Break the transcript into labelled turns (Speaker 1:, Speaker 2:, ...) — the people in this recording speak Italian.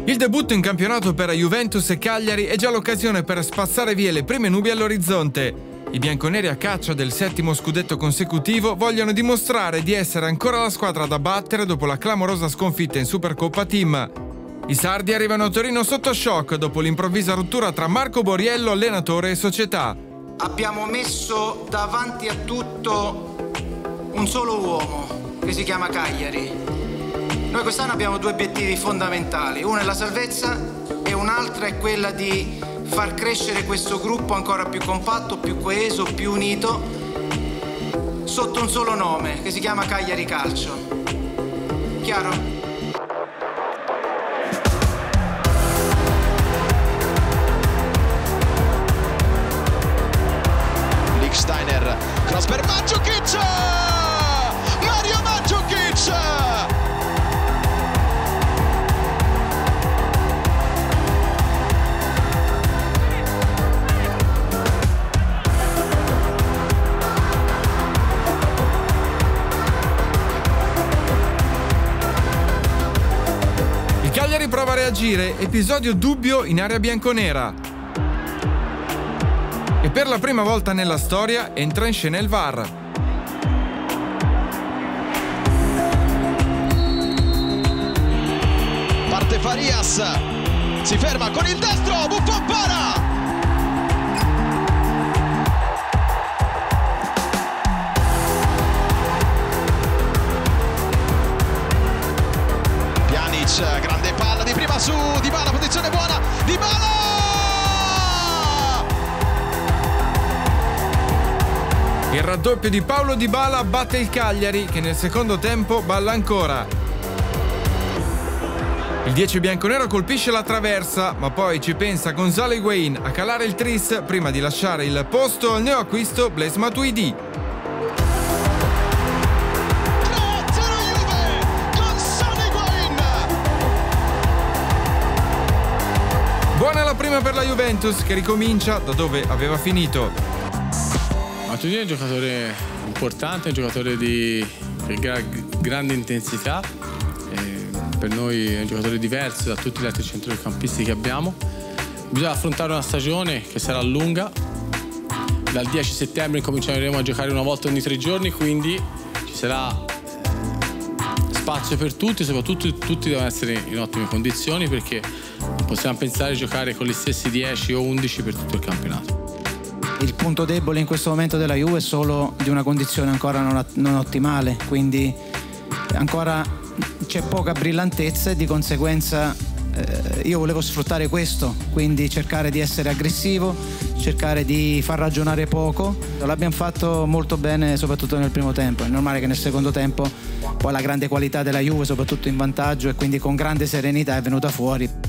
Speaker 1: Il debutto in campionato per Juventus e Cagliari è già l'occasione per spazzare via le prime nubi all'orizzonte. I bianconeri a caccia del 7° scudetto consecutivo vogliono dimostrare di essere ancora la squadra da battere dopo la clamorosa sconfitta in Supercoppa Team. I sardi arrivano a Torino sotto shock dopo l'improvvisa rottura tra Marco Borriello, allenatore e società.
Speaker 2: Abbiamo messo davanti a tutto un solo uomo che si chiama Cagliari. Noi quest'anno abbiamo 2 obiettivi fondamentali, uno è la salvezza e un'altra è quella di far crescere questo gruppo ancora più compatto, più coeso, più unito, sotto un solo nome che si chiama Cagliari Calcio. Chiaro?
Speaker 3: Lichtsteiner, cross per Mandžukić! Mario Mandžukić!
Speaker 1: Il Cagliari prova a reagire, episodio dubbio in area bianconera. E per la prima volta nella storia entra in scena il VAR.
Speaker 3: Parte Farias, si ferma con il destro, Buffon para! Pjanić, grande palla di prima su Dybala, posizione buona, Dybala!
Speaker 1: Il raddoppio di Paulo Dybala batte il Cagliari, che nel secondo tempo balla ancora. Il 10 bianconero colpisce la traversa, ma poi ci pensa Gonzalo Higuaín a calare il tris prima di lasciare il posto al neoacquisto Blaise Matuidi. Buona la prima per la Juventus, che ricomincia da dove aveva finito.
Speaker 4: Matuidi è un giocatore importante, un giocatore di grande intensità. Per noi è un giocatore diverso da tutti gli altri centrocampisti che abbiamo. Bisogna affrontare una stagione che sarà lunga. Dal 10 settembre cominceremo a giocare una volta ogni 3 giorni, quindi ci sarà spazio per tutti, soprattutto tutti devono essere in ottime condizioni, perché non possiamo pensare di giocare con gli stessi 10 o 11 per tutto il campionato.
Speaker 5: Il punto debole in questo momento della Juve è solo di una condizione ancora non ottimale, quindi ancora c'è poca brillantezza e di conseguenza io volevo sfruttare questo, quindi cercare di essere aggressivo, cercare di far ragionare poco. L'abbiamo fatto molto bene soprattutto nel primo tempo, è normale che nel secondo tempo poi la grande qualità della Juve, soprattutto in vantaggio, e quindi con grande serenità è venuta fuori.